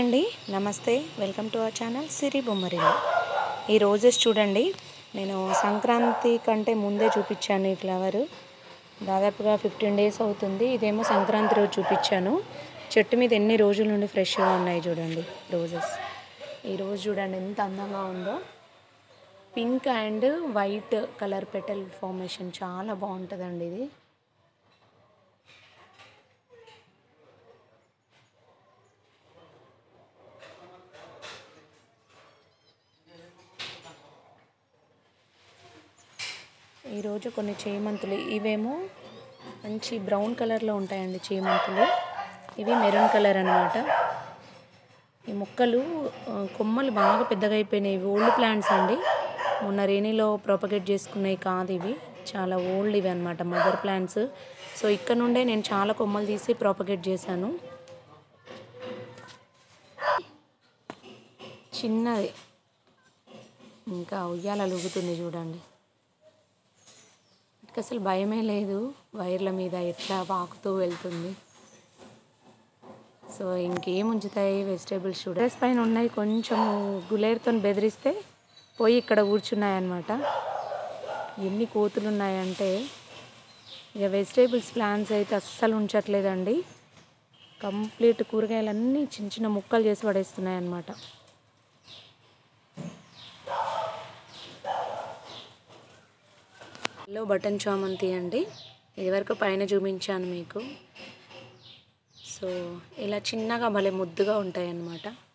అండి, నమస్తే. Welcome to our channel Siri Bommarillu. ఈ రోజెస్ చూడండి, నేను సంక్రాంతి కంటే ముందే చూపించాను. ఈ ఫ్లవర్ దాదాపుగా 15 డేస్ అవుతుంది. ఇదేమో సంక్రాంతి రోజు చూపించాను. చెట్టు మీద ఎన్ని రోజుల నుండి ఫ్రెష్గా ఉన్నాయి చూడండి రోజెస్. ఈ రోజు చూడండి ఎంత అందంగా ఉందో. Pink and white colour petal formation చాలా బాగుంటుందండి ఇది. ఈరోజు కొన్ని చేమంతులు, ఇవేమో మంచి బ్రౌన్ కలర్లో ఉంటాయండి చేమంతులు. ఇవి మెరూన్ కలర్ అనమాట. ఈ మొక్కలు కొమ్మలు బాగా పెద్దగా అయిపోయినాయి. ఇవి ఓల్డ్ ప్లాంట్స్ అండి, మొన్న రేణిలో ప్రాపగేట్ చేసుకున్నాయి కాదు. ఇవి చాలా ఓల్డ్ ఇవి అనమాట, మదర్ ప్లాంట్స్. సో ఇక్కడ నుండే నేను చాలా కొమ్మలు తీసి ప్రాపగేట్ చేశాను. చిన్నది ఇంకా ఉయ్యాల ఊగుతుంది చూడండి. అసలు భయమే లేదు, వైర్ల మీద ఎట్లా పాకుతూ వెళ్తుంది. సో ఇంకేం ఉంచుతాయి వెజిటేబుల్స్ టెర్రస్ పైన ఉన్నాయి. కొంచెం గులేరుతో బెదిరిస్తే పోయి ఇక్కడ కూర్చున్నాయన్నమాట. ఎన్ని కోతులు ఉన్నాయంటే ఇక వెజిటేబుల్స్ ప్లాంట్స్ అయితే అస్సలు ఉంచట్లేదండి. కంప్లీట్ కూరగాయలన్నీ చిన్న చిన్న ముక్కలు చేసి పడేస్తున్నాయి అన్నమాట. ఎల్లో బటన్ చామంతి అండి, ఇదివరకు పైన చూపించాను మీకు. సో ఇలా చిన్నగా భలే ముద్దుగా ఉంటాయి అన్నమాట.